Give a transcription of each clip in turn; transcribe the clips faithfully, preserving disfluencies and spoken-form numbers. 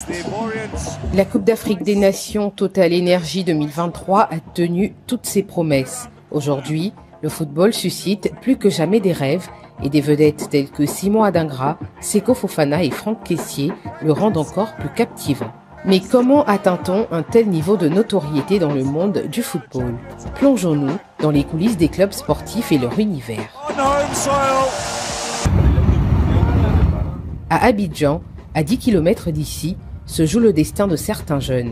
La Coupe d'Afrique des Nations Total Energy deux mille vingt-trois a tenu toutes ses promesses. Aujourd'hui, le football suscite plus que jamais des rêves et des vedettes telles que Simon Adingra, Seko Fofana et Franck Kessié le rendent encore plus captivant. Mais comment atteint-on un tel niveau de notoriété dans le monde du football? Plongeons-nous dans les coulisses des clubs sportifs et leur univers. À Abidjan, à dix kilomètres d'ici, se joue le destin de certains jeunes.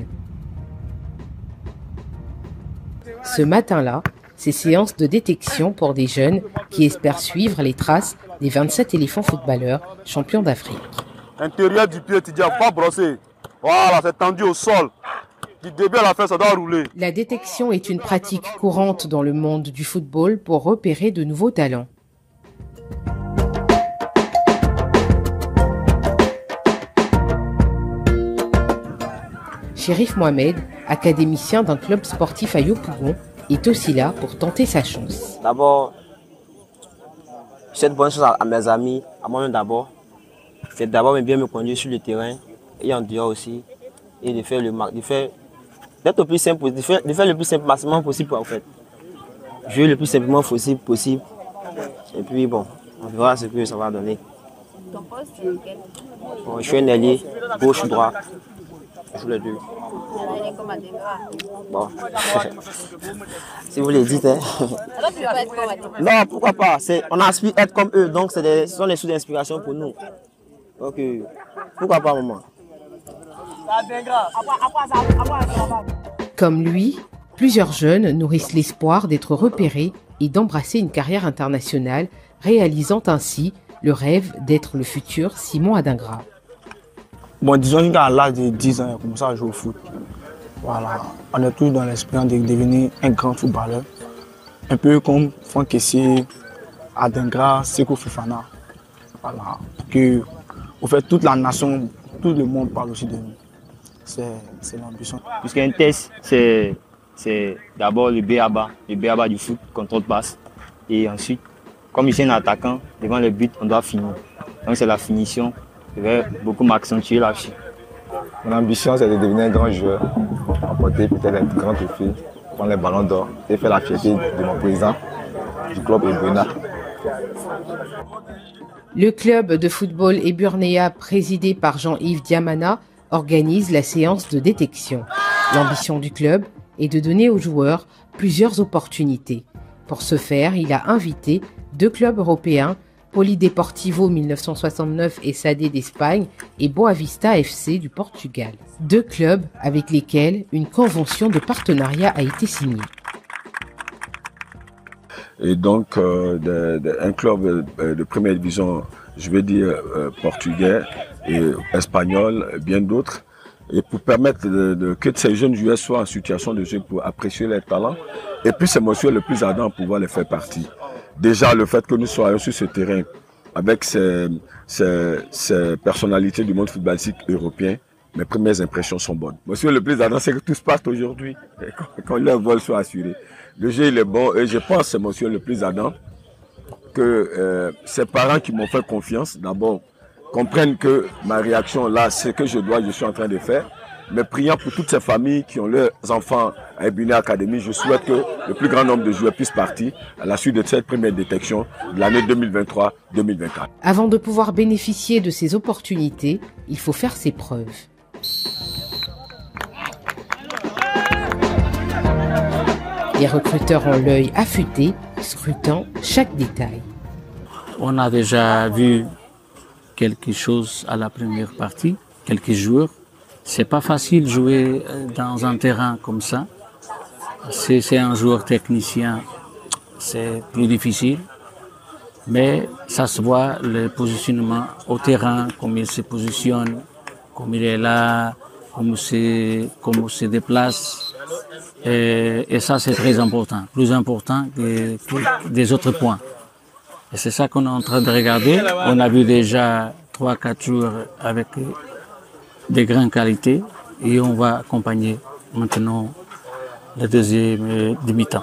Ce matin-là, c'est séance de détection pour des jeunes qui espèrent suivre les traces des vingt-sept éléphants footballeurs champions d'Afrique. Intérieur du pied, tu dis pas brosser. Voilà, c'est tendu au sol. Du début à la fin, ça doit rouler. La détection est une pratique courante dans le monde du football pour repérer de nouveaux talents. Chérif Mohamed, académicien d'un club sportif à Yopougon, est aussi là pour tenter sa chance. D'abord, je souhaite bonne chance à mes amis, à moi-même d'abord. C'est d'abord bien me conduire sur le terrain et en dehors aussi. Et de faire le de faire d'être le plus simple, de faire, de faire le plus simple maximum possible en fait. Jouer le plus simplement possible possible. Et puis bon, on verra ce que ça va donner. Ton poste c'est lequel? Bon, je suis un ailier, gauche ou droit. Je joue les deux. Alors, il est comme Adingra. Bon. Si vous les dites, hein. Alors tu veux pas être comme Adingra? Non, pourquoi pas. On aspire à être comme eux, donc des, ce sont des sources d'inspiration pour nous. Donc, euh, pourquoi pas, maman? Comme lui, plusieurs jeunes nourrissent l'espoir d'être repérés et d'embrasser une carrière internationale, réalisant ainsi le rêve d'être le futur Simon Adingra. Bon, disons qu'à l'âge de dix ans, j'ai commencé à jouer au foot. Voilà. On est tous dans l'espérance de devenir un grand footballeur. Un peu comme Franck Kessié, Adingra, Seko Fofana. Voilà. Que, au fait, toute la nation, tout le monde parle aussi de nous. C'est l'ambition. Puisqu'un test, c'est d'abord le B A B A, le B A B A du foot, contrôle passe. Et ensuite, comme je suis un attaquant, devant le but, on doit finir. Donc c'est la finition. Je vais beaucoup m'accentuer là-dessus. Mon ambition, c'est de devenir un grand joueur, remporter peut-être un grand trophée, prendre les ballons d'or et faire la fierté de mon président du club Eburnéa. Le club de football Eburnéa, présidé par Jean-Yves Diamana, organise la séance de détection. L'ambition du club est de donner aux joueurs plusieurs opportunités. Pour ce faire, il a invité deux clubs européens, Polideportivo mille neuf cent soixante-neuf et S A D d'Espagne et Boavista F C du Portugal. Deux clubs avec lesquels une convention de partenariat a été signée. Et donc, euh, de, de, un club de, de première division, je vais dire euh, portugais et espagnol, bien d'autres. Et pour permettre de, de, que ces jeunes joueurs soient en situation de jeu pour apprécier leurs talents. Et puis, c'est monsieur le plus ardent pour pouvoir les faire partie. Déjà, le fait que nous soyons sur ce terrain avec ces, ces, ces personnalités du monde footballistique européen, mes premières impressions sont bonnes. Monsieur le plus ardent, c'est que tout se passe aujourd'hui, quand leur vol soit assuré. Le jeu, il est bon et je pense, c'est monsieur le plus ardent, que euh, ces parents qui m'ont fait confiance, d'abord, comprennent que ma réaction là, c'est que je dois, je suis en train de faire. Mais priant pour toutes ces familles qui ont leurs enfants à Eburnéa Academy, je souhaite que le plus grand nombre de joueurs puissent partir à la suite de cette première détection de l'année deux mille vingt-trois deux mille vingt-quatre. Avant de pouvoir bénéficier de ces opportunités, il faut faire ses preuves. Les recruteurs ont l'œil affûté, scrutant chaque détail. On a déjà vu quelque chose à la première partie, quelques joueurs. C'est pas facile de jouer dans un terrain comme ça. C'est un joueur technicien, c'est plus difficile. Mais ça se voit, le positionnement au terrain, comment il se positionne, comment il est là, comment il comment se déplace. Et, et ça, c'est très important, plus important que, que des autres points. Et c'est ça qu'on est en train de regarder. On a vu déjà trois, quatre joueurs avec de grandes qualités et on va accompagner maintenant le deuxième demi-temps.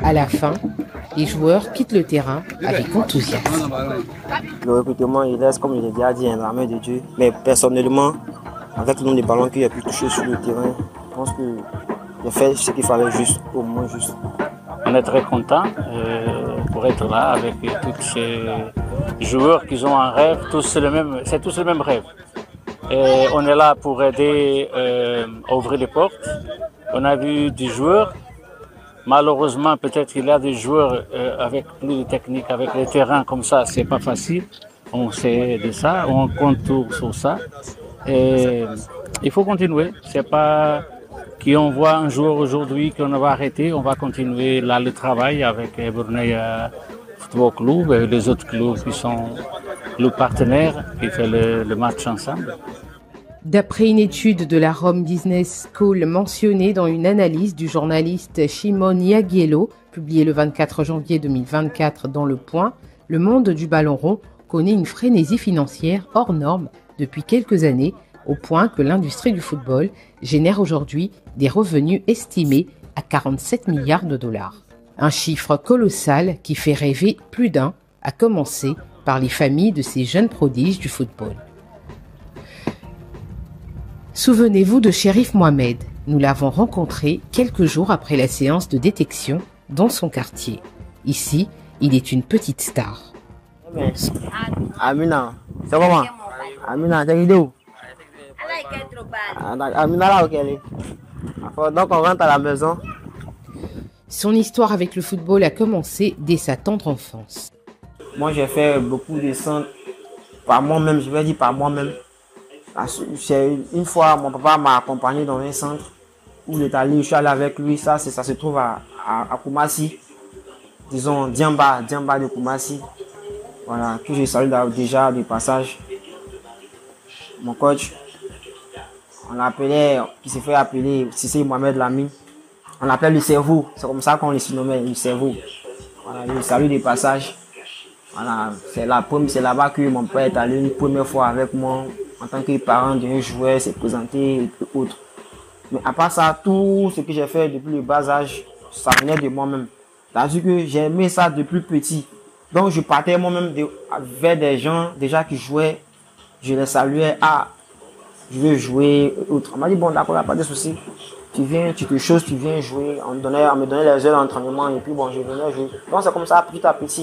À la fin, les joueurs quittent le terrain avec enthousiasme. Le recrutement, il reste, comme je l'ai déjà dit, dans la main de Dieu. Mais personnellement, avec le nombre de ballons qu'il a pu toucher sur le terrain, je pense que j'ai fait ce qu'il fallait juste, au moins juste. On est très content euh, pour être là avec tous ces joueurs qui ont un rêve, tous le même, c'est tous le même rêve. Et on est là pour aider euh, à ouvrir les portes. On a vu des joueurs, malheureusement peut-être il y a des joueurs euh, avec plus de technique, avec les terrains comme ça, c'est pas facile. On sait de ça, on compte sur ça. Et il faut continuer, c'est pas qu'on voit un joueur aujourd'hui qu'on va arrêter, on va continuer là le travail avec Eburneya Football Club et les autres clubs qui sont le partenaire qui fait le, le match ensemble. D'après une étude de la Rome Business School mentionnée dans une analyse du journaliste Shimon Yagiello, publiée le vingt-quatre janvier deux mille vingt-quatre dans Le Point, le monde du ballon rond connaît une frénésie financière hors norme depuis quelques années, au point que l'industrie du football génère aujourd'hui des revenus estimés à quarante-sept milliards de dollars. Un chiffre colossal qui fait rêver plus d'un, à commencer par les familles de ces jeunes prodiges du football. Souvenez-vous de Chérif Mohamed. Nous l'avons rencontré quelques jours après la séance de détection dans son quartier. Ici, il est une petite star. Amina, c'est comment? Amina, t'es vidéo? Amina là, ok, elle est. Donc on rentre à la maison. Son histoire avec le football a commencé dès sa tendre enfance. Moi, j'ai fait beaucoup de centres par moi-même, je vais dire par moi-même. Une fois, mon papa m'a accompagné dans un centre où il est allé, je suis allé avec lui. Ça, ça se trouve à, à, à Koumassi, disons Diamba, Diamba de Koumassi. Voilà, que je salue déjà du passage. Mon coach, on l'appelait, qui s'est fait appeler Sissé Mohamed Lamine. On l'appelle le cerveau, c'est comme ça qu'on le surnommait, le cerveau. Voilà, je salue des passages. Voilà, c'est là, c'est là-bas que mon père est allé une première fois avec moi en tant que parent d'un joueur, s'est présenté et autres. Mais à part ça, tout ce que j'ai fait depuis le bas âge, ça venait de moi-même. C'est-à-dire que j'ai aimé ça depuis petit. Donc je partais moi-même de, vers des gens déjà qui jouaient. Je les saluais. Ah, je veux jouer. Autre. On m'a dit, bon d'accord, il n'y a pas de souci. Tu viens, tu te choses, tu viens jouer. On me donnait, on me donnait les heures d'entraînement et puis bon, je venais jouer. Donc c'est comme ça, petit à petit.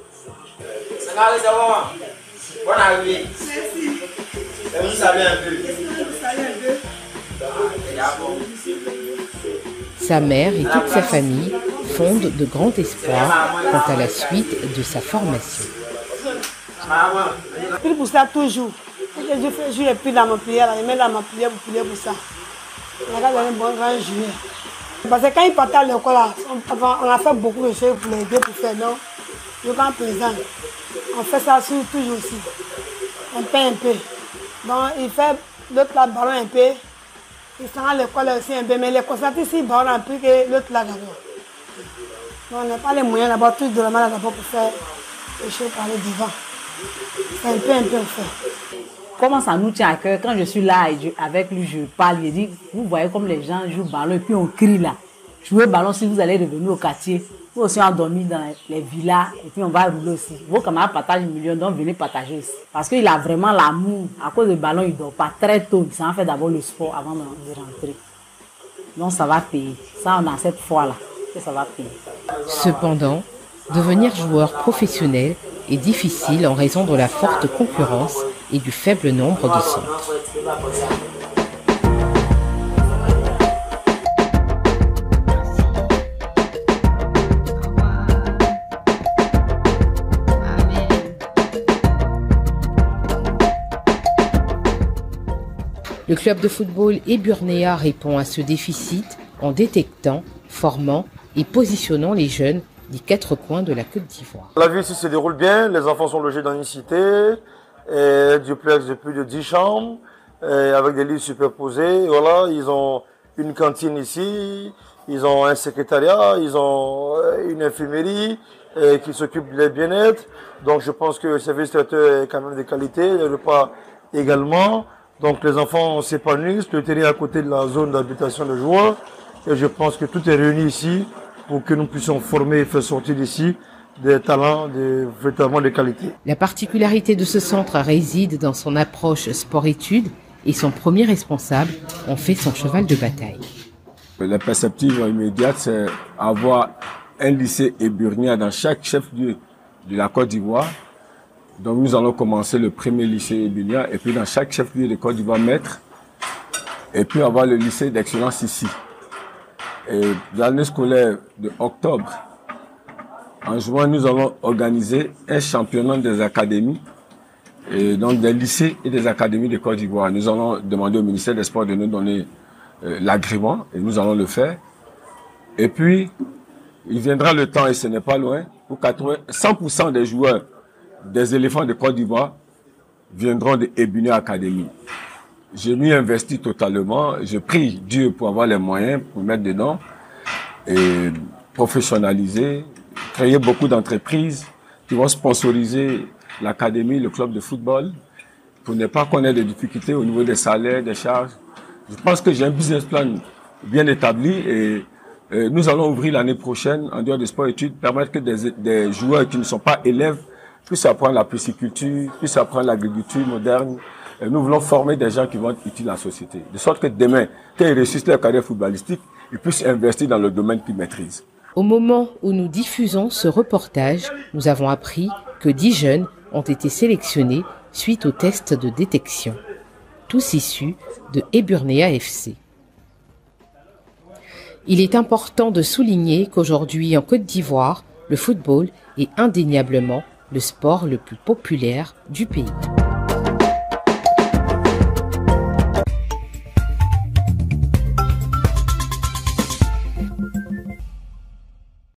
Bonne arrivée. Merci. Vous savez un peu. Sa mère et toute sa famille fondent de grands espoirs quant à la suite de sa formation. Puis pour ça toujours. Je fais jouer plus dans ma prière, je mets dans ma prière pour prier pour ça. On a un bon grand joueur. Parce que quand il partait à l'école, on a fait beaucoup de choses pour l'aider pour faire non. Je suis présent. On fait ça toujours aussi. Un peu, un peu. Donc il fait l'autre là ballon un peu. Il s'en va à l'école aussi un peu. Mais les constatés ici ballon un peu que l'autre là d'abord. Donc on n'a pas les moyens d'abord, tout de la main d'abord pour faire les choses par le devant. C'est un peu, un peu fait. Comment ça nous tient à cœur quand je suis là et je, avec lui, je parle, je dis, vous voyez comme les gens jouent ballon et puis on crie là. Jouez ballon si vous allez revenir au quartier. Vous aussi on dormi dans les villas et puis on va rouler aussi. Vos camarades partagent un million, donc venez partager aussi. Parce qu'il a vraiment l'amour. À cause du ballon, il ne dort pas très tôt. Il s'en fait d'abord le sport avant de rentrer. Donc ça va payer. Ça, on a cette foi-là que ça va payer. Cependant, devenir joueur professionnel est difficile en raison de la forte concurrence et du faible nombre de centres. Le club de football Eburneya répond à ce déficit en détectant, formant et positionnant les jeunes des quatre coins de la Côte d'Ivoire. La vie ici se déroule bien, les enfants sont logés dans une cité, et duplex de plus de dix chambres, avec des lits superposés. Voilà, ils ont une cantine ici, ils ont un secrétariat, ils ont une infirmerie et qui s'occupe du bien-être. Donc je pense que le service traiteur est quand même de qualité, les repas également. Donc les enfants s'épanouissent, le terrain est à côté de la zone d'habitation de joueurs. Et je pense que tout est réuni ici pour que nous puissions former et faire sortir d'ici des talents de, véritablement de qualité. La particularité de ce centre réside dans son approche sport-études et son premier responsable en fait son cheval de bataille. La perspective immédiate, c'est avoir un lycée éburnien dans chaque chef-lieu de la Côte d'Ivoire. Donc nous allons commencer le premier lycée éburnien et puis dans chaque chef-lieu de Côte d'Ivoire mettre et puis avoir le lycée d'excellence ici. Et l'année scolaire de octobre, en juin, nous allons organiser un championnat des académies, et donc des lycées et des académies de Côte d'Ivoire. Nous allons demander au ministère des Sports de nous donner euh, l'agrément et nous allons le faire. Et puis, il viendra le temps, et ce n'est pas loin, où cent pour cent des joueurs des éléphants de Côte d'Ivoire viendront de Ebuni Academy. J'ai m'y investi totalement. Je prie Dieu pour avoir les moyens pour mettre dedans et professionnaliser, créer beaucoup d'entreprises qui vont sponsoriser l'académie, le club de football, pour ne pas connaître de difficultés au niveau des salaires, des charges. Je pense que j'ai un business plan bien établi et, et nous allons ouvrir l'année prochaine, en dehors des sport-études, permettre que des, des joueurs qui ne sont pas élèves puissent apprendre la pisciculture, puissent apprendre l'agriculture moderne. Et nous voulons former des gens qui vont être utiles à la société. De sorte que demain, quand ils réussissent leur carrière footballistique, ils puissent investir dans le domaine qu'ils maîtrisent. Au moment où nous diffusons ce reportage, nous avons appris que dix jeunes ont été sélectionnés suite au test de détection, tous issus de Eburnea F C. Il est important de souligner qu'aujourd'hui en Côte d'Ivoire, le football est indéniablement le sport le plus populaire du pays.